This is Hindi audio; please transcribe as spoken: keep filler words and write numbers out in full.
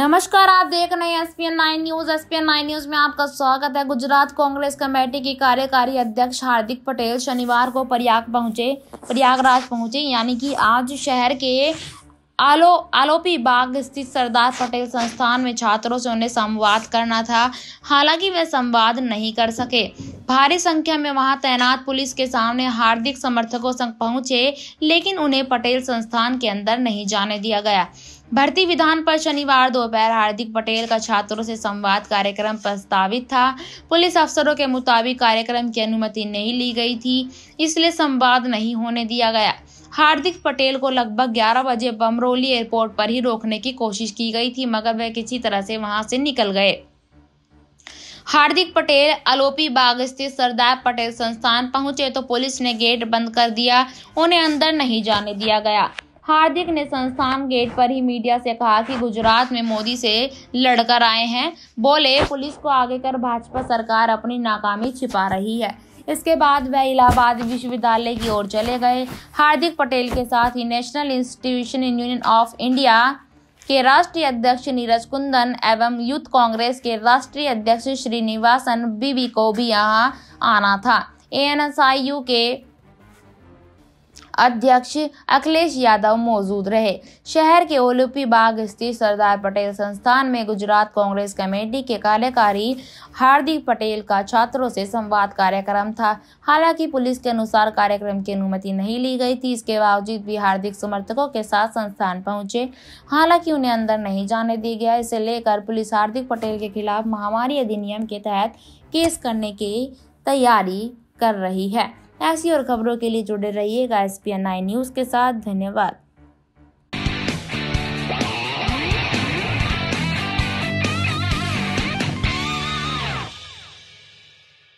नमस्कार, आप देख रहे हैं S P N nine news. S P N nine news में आपका स्वागत है। गुजरात कांग्रेस कमेटी की कार्यकारी अध्यक्ष हार्दिक पटेल शनिवार को प्रयाग पहुंचे प्रयागराज पहुंचे यानी कि आज शहर के आलो आलोपी बाग स्थित सरदार पटेल संस्थान में छात्रों से उन्हें संवाद करना था। हालांकि वे संवाद नहीं कर सके। भारी संख्या में वहां तैनात पुलिस के सामने हार्दिक समर्थकों संग पहुंचे, लेकिन उन्हें पटेल संस्थान के अंदर नहीं जाने दिया गया। भर्ती विधान पर शनिवार दोपहर हार्दिक पटेल का छात्रों से संवाद कार्यक्रम प्रस्तावित था। पुलिस अफसरों के मुताबिक कार्यक्रम की अनुमति नहीं ली गई थी, इसलिए संवाद नहीं होने दिया गया। हार्दिक पटेल को लगभग ग्यारह बजे बमरोली एयरपोर्ट पर ही रोकने की कोशिश की गई थी, मगर वे किसी तरह से वहां से निकल गए। हार्दिक पटेल आलोपी बाग स्थित सरदार पटेल संस्थान पहुंचे तो पुलिस ने गेट बंद कर दिया, उन्हें अंदर नहीं जाने दिया गया। हार्दिक ने संस्थान गेट पर ही मीडिया से कहा कि गुजरात में मोदी से लड़कर आए हैं। बोले, पुलिस को आगे कर भाजपा सरकार अपनी नाकामी छिपा रही है। इसके बाद वह इलाहाबाद विश्वविद्यालय की ओर चले गए। हार्दिक पटेल के साथ ही national institution union of India के राष्ट्रीय अध्यक्ष नीरज कुंदन एवं यूथ कांग्रेस के राष्ट्रीय अध्यक्ष श्रीनिवासन बीवी को भी यहां आना था। A N S I U के अध्यक्ष अखिलेश यादव मौजूद रहे। शहर के आलोपी बाग स्थित सरदार पटेल संस्थान में गुजरात कांग्रेस कमेटी के कार्यकारी हार्दिक पटेल का छात्रों से संवाद कार्यक्रम था। हालांकि पुलिस के अनुसार कार्यक्रम की अनुमति नहीं ली गई थी। इसके बावजूद भी हार्दिक समर्थकों के साथ संस्थान पहुंचे। हालांकि उन्हें अंदर नहीं जाने दिया गया। इसे लेकर पुलिस हार्दिक पटेल के खिलाफ महामारी अधिनियम के तहत केस करने की तैयारी कर रही है। ऐसी और खबरों के लिए जुड़े रहिएगा S P N nine news के साथ। धन्यवाद।